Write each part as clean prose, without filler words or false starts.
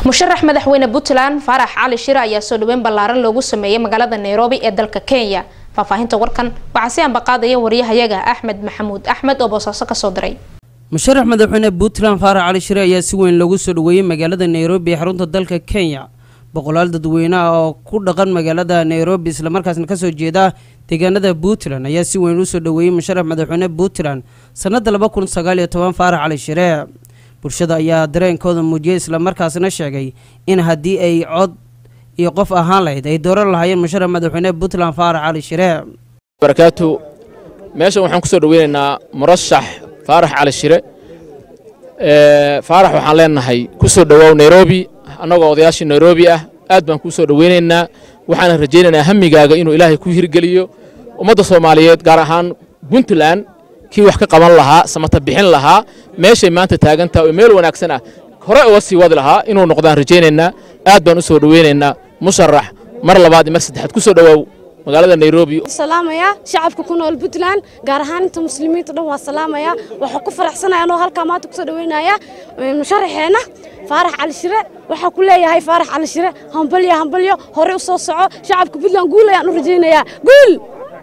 musharax madaxweyne Puntland Faarax Cali Shire ayaa soo dhaweyn ballaaran loogu sameeyay magaalada Nairobi ee dalka Kenya. Faafahinta warkan waxa si aan baqaadaya wariyahayaga Axmed Maxamuud Axmed oo boosaaso ka soo diray. musharax madaxweyne Puntland Faarax Cali Shire ayaa si weyn loogu soo dhaweeyay magaalada Nairobi ee xarunta dalka Kenya. boqolaal dadweyne oo ku dhaqan magaalada Nairobi isla markaasna ka soo jeeda deegaanada Puntland ayaa si weyn u soo dhaweeyay musharax madaxweyne Puntland sanadda 2019 Faarax Cali Shire. bulshada ayaa dareenkooda muujiyay isla markaasna sheegay in haddii ay cod iyo qof ahaan lahayd ay dooran lahaayeen musharax madaxweyne Puntland Faarax Cali Shire. barakaatu meeshan waxaan ku soo dhaweynaynaa murashax Faarax Cali Shire. Faarax waxaan leenahay ku soo dhawaaw Nairobi anagoo odayaashii Nairobi ah aad baan ku soo dhaweynaynaa waxaan rajaynaynaa hamigaaga inuu Ilaahay ku hirgeliyo ummadda Soomaaliyeed gaar ahaan Puntland kii wax ka qaban lahaa samata bixin lahaa meeshay maanta taagantaa oo meel wanaagsan ah hore uga sii wadi lahaa inuu noqdaan rajaynaynaa aad baan u soo dhaweynaynaa musharax mar labaad iyo mar saddexaad ku soo dhawaaw magaalada Nairobi. salaamaya shacabka ku nool Puntland gaar ahaan inta muslimiinta dhan waa salaamaya waxa ku faraxsanahay anoo halka maanta ku soo dhaweynaya musharaxeena Faarax Cali Shire waxa ku leeyahay Faarax Cali Shire hambalyo hore u soo soco shacabka Puntland guul ayaan u rajaynayaa guul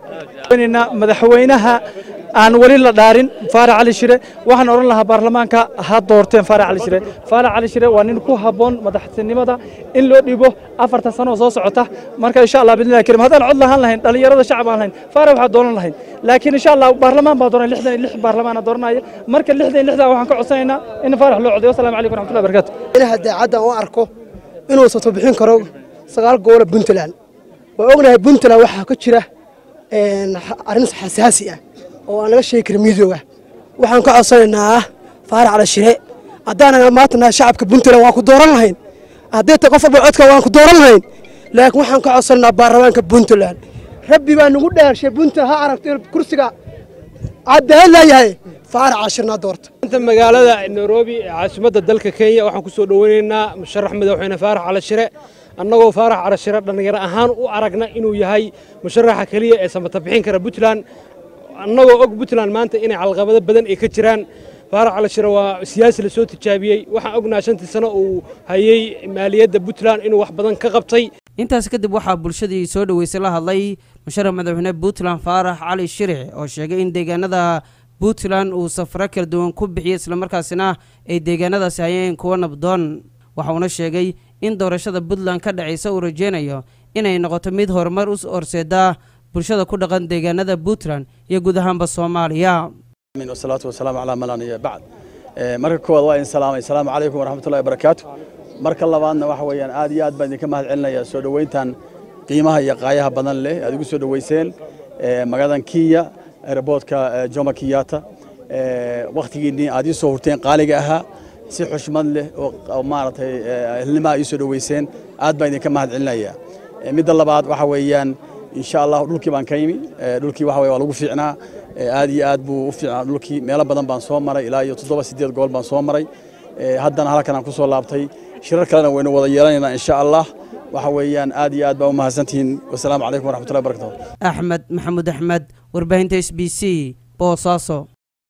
madaxweynaha aan wali la dhaarin Faarax Cali Shire waxaan oran lahaa baarlamaanka ha doorteen Faarax Cali Shire. Faarax Cali Shire waa nin ku haboon madaxtinimada in loo dhibo 4 sano soo socota marka insha Allah bidnaa karim hadaan cod lahaan lahayn dhalinyarada shacab aan lahayn Faarax waxa dooran lahayn laakiin insha Allah baarlamaan baa dooran 66 baarlamaan dooranaya marka 66 waxaan ka codsanaynaa in Faarax loo codeeyo. Assalaamu calaykum warahmatullahi wabarakatuh. ilaha daacada oo arko inuu soo bixin karo 9 gool Puntland waa ognahay Puntland waxa ka jira arrin xasaasi ah oo aan laga sheegi karin midowga waxaan ka codsanaynaa Faarax Cali Shire hadaan maantana shacabka Puntland waa ku dooran lahayn haddii ta qof walba codka waan ku dooran lahayn laakiin waxaan ka codsanaynaa baarlamaanka Puntland rabbi baa nagu dhaarshay Puntland ha aragto kursiga cadaalad leeyahay Faarax Cali Shire doorto inta magaalada Nairobi caasimadda dalka Kenya waxaan ku soo dhaweynaynaa musharax madaxweyne Faarax Cali Shire annagoo Faarax Cali Shire dhalinyaro ahaan u aragna inuu yahay musharaxa kaliya ee samata bixin kara Puntland annagoo og Puntland maanta inay calqabado badan ay ka jiraan. Faarax Cali Shire waa siyaasi la soo tijaabiyay waxaan ognaa 5 sano uu hayay maaliyadda Puntland inuu wax badan ka qabtay. intaas kadib waxaa bulshadii soo dhaweysay la hadlay musharax madaxweyne Puntland Faarax Cali Shire oo sheegay in deegaanada Puntland uu safar kala duwan ku bixiyay isla markaasina ay deegaanadaasi hayeen kuwa nabdoon. waxa uu sheegay in doorashada Puntland ka dhacaysa uu rajeynayo inay noqoto mid horumar u horseeda bulshada ku dhaqan deegaanada Puntland iyo guud ahaanba Soomaaliya. amiin wasalaatu wasalaam ala malaniya bacd marka koowaad waa in salaamay assalaamu calaykum waraxmatullaahi wabarakaatuh. marka labaadna waxa weeyaan aad iyo aad baan idinka mahad celinayaa soo dhaweyntan qiimaha iyo qaayaha badan leh aad ugu soo dhaweyseen magaaladan Kenya airportka Jomo Kenyatta waqtigiinii aad ii soo hurteen qaaliga ahaa si xushmad leh oo maartay hilnima ay soo dhaweyseen aad baan idinka mahad celinayaa. midda labaad waxa weeyaan insha Allah dhulkii baan ka yimi dhulkii waxa weey waa lagu fiicnaa aad iyo aad buu u fiicnaa dhulkii meelo badan baan soo maray ilaa iyo 7-8 gool baan soo maray haddana halkan aan ku soo laabtay shirar kalena waynu wada yeelanaynaa insha Allah waxa weeyaan aad iyo aad baa u mahadsantihiin. wassalaamu calaykum waraxmatullaahi wabarakaatuh. Axmed Maxamuud Axmed warbaahinta SBC Boosaaso.